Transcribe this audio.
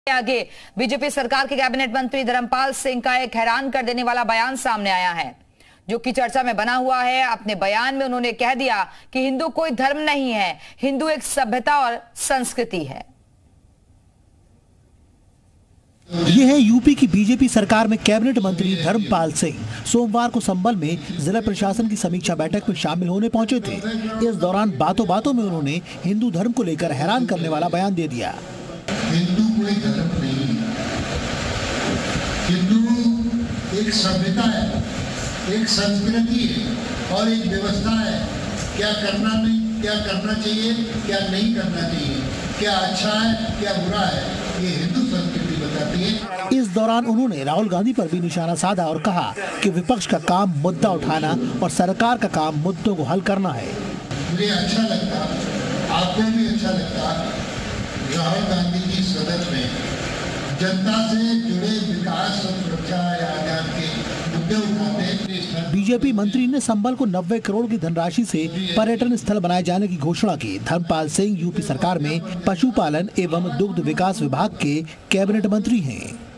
आगे बीजेपी सरकार के कैबिनेट मंत्री धर्मपाल सिंह का एक हैरान कर देने वाला बयान सामने आया है, जो कि चर्चा में बना हुआ है। अपने बयान में उन्होंने कह दिया कि हिंदू कोई धर्म नहीं है, हिंदू एक सभ्यता और संस्कृति है। ये है यूपी की बीजेपी सरकार में कैबिनेट मंत्री धर्मपाल सिंह सोमवार को संभल में जिला प्रशासन की समीक्षा बैठक में शामिल होने पहुंचे थे। इस दौरान बातों बातों में उन्होंने हिंदू धर्म को लेकर हैरान करने वाला बयान दे दिया। हिंदू कोई धर्म नहीं है, हिंदू एक सभ्यता है, एक संस्कृति है और एक व्यवस्था है। क्या करना चाहिए, क्या नहीं करना चाहिए, क्या अच्छा है, क्या बुरा है, ये हिंदू संस्कृति बताती है। इस दौरान उन्होंने राहुल गांधी पर भी निशाना साधा और कहा कि विपक्ष का काम मुद्दा उठाना और सरकार का काम मुद्दों को हल करना है। मुझे अच्छा लगता, आपको भी अच्छा लगता, राहुल गांधी जी सदन में जनता से जुड़े विकास और सुरक्षा या आजाद के मुद्दे उठाते। बीजेपी मंत्री ने संभल को 90 करोड़ की धनराशि से पर्यटन स्थल बनाए जाने की घोषणा की। धर्मपाल सिंह यूपी सरकार में पशुपालन एवं दुग्ध विकास विभाग के कैबिनेट मंत्री हैं।